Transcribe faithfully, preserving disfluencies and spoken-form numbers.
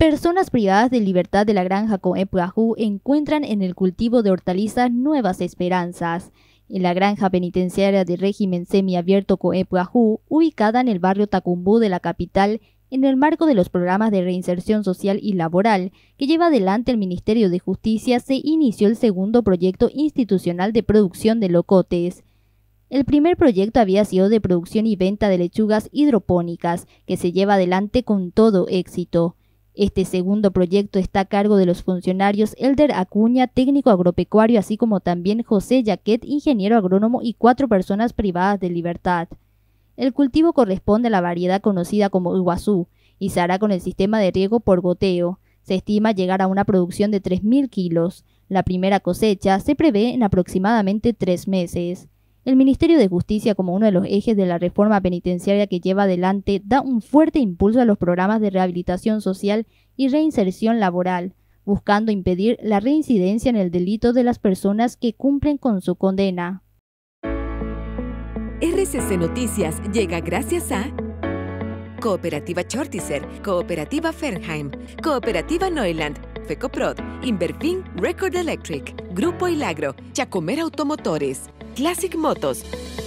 Personas privadas de libertad de la granja Coepuajú encuentran en el cultivo de hortalizas nuevas esperanzas. En la granja penitenciaria de régimen semiabierto Coepuajú, ubicada en el barrio Tacumbú de la capital, en el marco de los programas de reinserción social y laboral que lleva adelante el Ministerio de Justicia, se inició el segundo proyecto institucional de producción de locotes. El primer proyecto había sido de producción y venta de lechugas hidropónicas, que se lleva adelante con todo éxito. Este segundo proyecto está a cargo de los funcionarios Elder Acuña, técnico agropecuario, así como también José Yaquet, ingeniero agrónomo, y cuatro personas privadas de libertad. El cultivo corresponde a la variedad conocida como Iguazú y se hará con el sistema de riego por goteo. Se estima llegar a una producción de tres mil kilos. La primera cosecha se prevé en aproximadamente tres meses. El Ministerio de Justicia, como uno de los ejes de la reforma penitenciaria que lleva adelante, da un fuerte impulso a los programas de rehabilitación social y reinserción laboral, buscando impedir la reincidencia en el delito de las personas que cumplen con su condena. R C C Noticias llega gracias a Cooperativa Chortizer, Cooperativa Fernheim, Cooperativa Neuland, Fecoprod, Inverfin, Record Electric, Grupo Ilagro, Chacomer Automotores, Classic Motos.